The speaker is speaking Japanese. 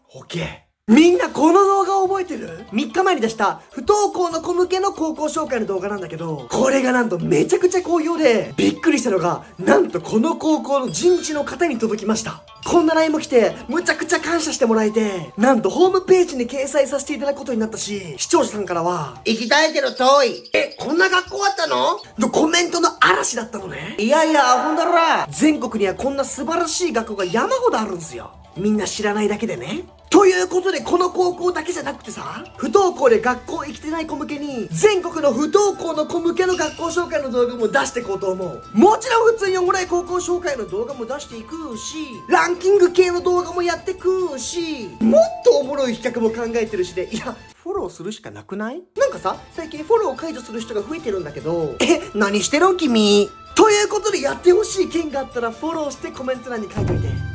オッケー。みんなこの動画覚えてる？ 3 日前に出した不登校の子向けの高校紹介の動画なんだけど、これがなんとめちゃくちゃ好評で、びっくりしたのが、なんとこの高校の人事の方に届きました。こんな LINE も来て、むちゃくちゃ感謝してもらえて、なんとホームページに掲載させていただくことになったし、視聴者さんからは、行きたいけど遠い。こんな学校あったの？のコメントの嵐だったのね。いやいや、ほんだら、全国にはこんな素晴らしい学校が山ほどあるんですよ。みんな知らないだけでね。ということで、この高校だけじゃなくてさ、不登校で学校行きてない子向けに、全国の不登校の子向けの学校紹介の動画も出していこうと思う。もちろん普通におもろい高校紹介の動画も出していくし、ランキング系の動画もやってくし、もっとおもろい企画も考えてるしで、いや、フォローするしかなくない？なんかさ、最近フォロー解除する人が増えてるんだけど、何してるん君？ということでやってほしい件があったらフォローしてコメント欄に書いといて。